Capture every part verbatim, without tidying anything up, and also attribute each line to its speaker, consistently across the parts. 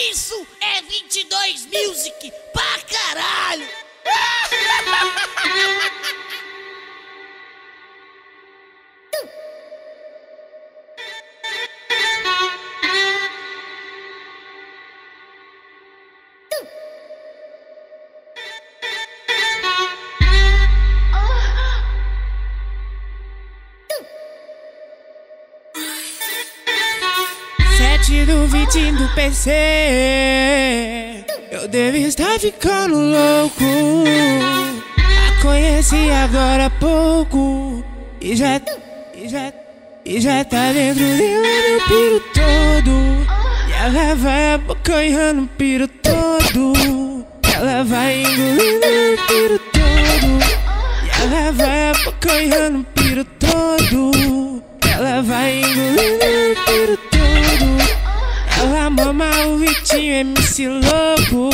Speaker 1: isso é vinte e dois Music pra caralho.
Speaker 2: sete do vinte do P C, eu devo estar ficando louco. A conheci agora há pouco e já, e já, e já tá dentro dela meu piro todo. E ela vai abocanhando o piro todo. Ela vai engolindo o piro todo. E ela vai abocanhando o piro todo. Ela vai engolindo o piro todo. Ela mama o Vitinho M C louco.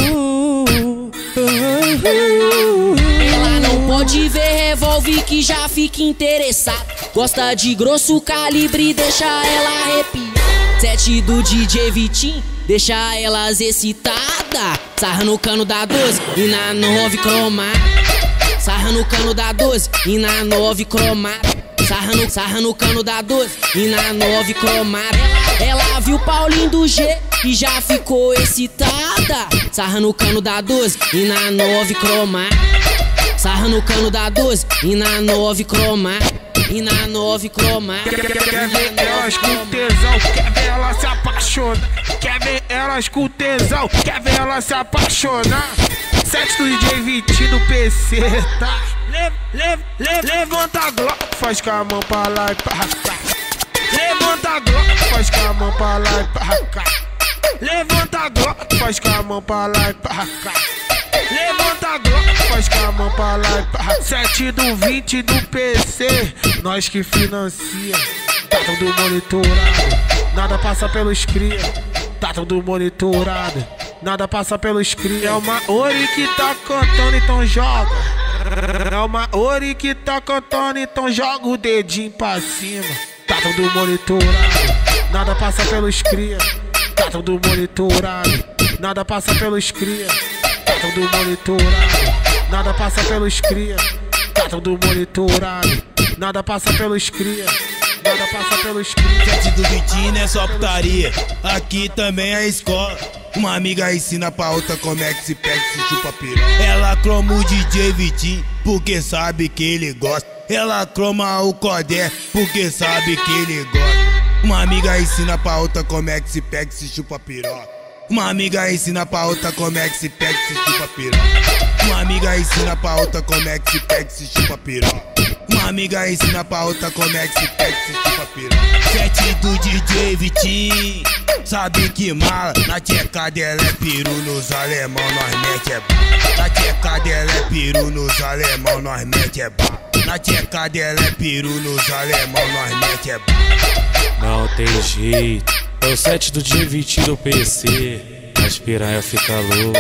Speaker 1: Ela não pode ver revólver que já fica interessada. Gosta de grosso calibre, deixa ela arrepiar. Sete do D J Vitinho, deixa elas excitada. Sarra no cano da doze e na nove cromada. Sarra no cano da doze e na nove cromada. Sarra no, sarra no cano da doze e na nove cromada. Ela, ela viu Paulinho do G e já ficou excitada. Sarra no cano da doze e na nove cromada. Sarra no cano da doze e na nove cromada. E na nove cromada.
Speaker 3: Quer, quer, quer ver elas com tesão, quer ver ela se apaixonar. Quer ver elas com tesão, quer ver ela se apaixonar. Sete do D J Vitinho do P C, tá? Leva, leva, leva, levanta a glock, faz com a mão pra lá e pra cá. Levanta a glock, faz com a mão pra lá e pra cá. Levanta a glock, faz com a mão pra lá e pra cá. Levanta a glock, faz com a mão pra lá e pra cá. Sete do vinte do P C, nós que financia. Tá tudo monitorado, nada passa pelos cria. Tá tudo monitorado, nada passa pelos cria. É uma Ori que tá cantando, então joga. É uma Ori que tá cantando, então joga o dedinho pra cima. Tá tudo monitorado, nada passa pelos cria. Tá tudo monitorado, nada passa pelos cria. Tá tudo monitorado, nada passa pelos cria. Tá tudo monitorado, nada passa pelos cria. Nada passa pelos cria.
Speaker 4: Sete do Vitinho é só putaria, aqui também é escola. Uma amiga ensina pra outra como é que se pega e se chupa piroca. Ela croma o D J Vitinho porque sabe que ele gosta. Ela croma o Codé porque sabe que ele gosta. Uma amiga ensina pra outra como é que se pega e se chupa piroca. Uma amiga ensina pra outra como é que se pega e se chupa piroca. Uma amiga ensina pra outra como é que se pega e se chupa piroca. Uma amiga ensina pra outra como é que se pega e se chupa piroca. Sete do D J Vitinho, sabe que mala. Na tcheca dela é peru, nos alemão nós mete é bala. Na tcheca dela é peru, nos alemão nós mete é bala. Na tcheca dela é peru, nos alemão nós mete é bala.
Speaker 5: Não tem jeito, é o sete do D J Vitinho do P C. As piranha fica louca.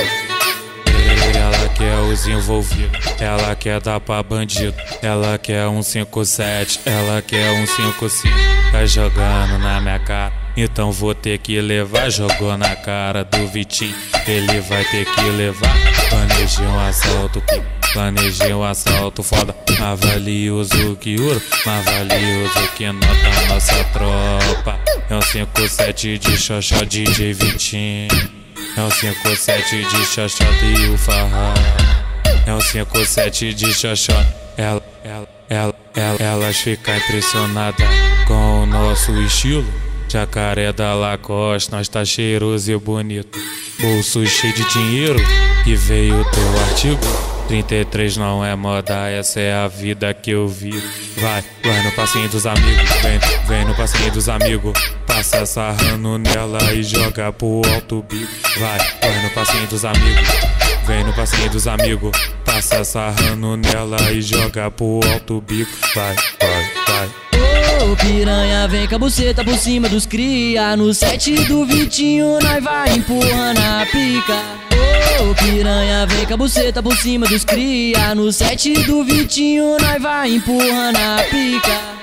Speaker 5: Ela quer os envolvidos, ela quer dar pra bandido. Ela quer um cinco sete, ela quer um cinco cinco. Tá jogando na minha cara, então vou ter que levar. Jogou na cara do Vitinho, ele vai ter que levar. Planejei um assalto, planejei um assalto foda. Mas valioso que ouro, mas valioso que nota nossa tropa. É um cinco sete de xoxó D J Vitinho. É um cinco sete de xoxota e o farra. É um cinco sete de xoxota. Ela, ela, ela, ela, elas ficam impressionadas com o nosso estilo. Jacaré da Lacoste, nós tá cheiroso e bonito. Bolso cheio de dinheiro e veio teu artigo. trinta e três não é moda, essa é a vida que eu vivo. Vai, vai no passinho dos amigos, vem, vem no passinho dos amigos. Passa sarrando nela e joga pro alto bico. Vai, vai no passinho dos amigos, vem no passinho dos amigos. Passa sarrando nela e joga pro alto bico. Vai, vai, vai.
Speaker 1: Ô piranha, vem com a buceta por cima dos cria. No sete do Vitinho nós vai empurrando a pica. Ô piranha, vem com a buceta por cima dos cria. No sete do Vitinho nós vai empurrando a pica.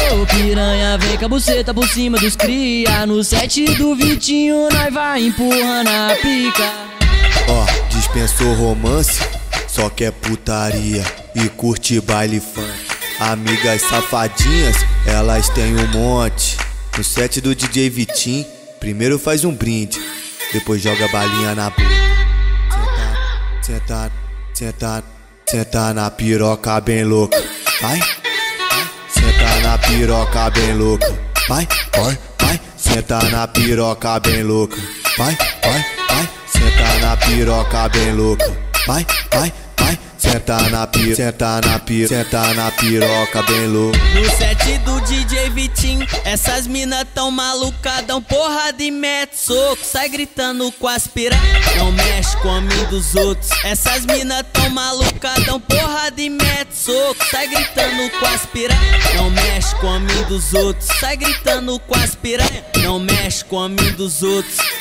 Speaker 1: Ô piranha, vem com a buceta por cima dos cria. No set do Vitinho nós vai empurrando a pica.
Speaker 6: Ó, dispensou romance, só quer putaria e curte baile funk. Amigas safadinhas, elas têm um monte. No set do D J Vitinho, primeiro faz um brinde, depois joga balinha na boca. Senta, senta, senta na piroca bem louca. Vai, vai, senta na piroca bem louca. Vai, vai, vai, senta na piroca bem louca. Vai, vai, vai, senta na piroca bem louca. Vai, vai, vai, senta na pi, senta na pi, senta na piroca bem louca.
Speaker 7: No set do D J Vitinho, essas mina tão maluca, dão porrada e mete soco, sai gritando com as piranha, não mexe com a mim dos outros. Essas mina tão maluca, dão porrada e mete soco, sai gritando com as piranha, não mexe com a mim dos outros. Sai gritando com as piranha, não mexe com a mim dos outros.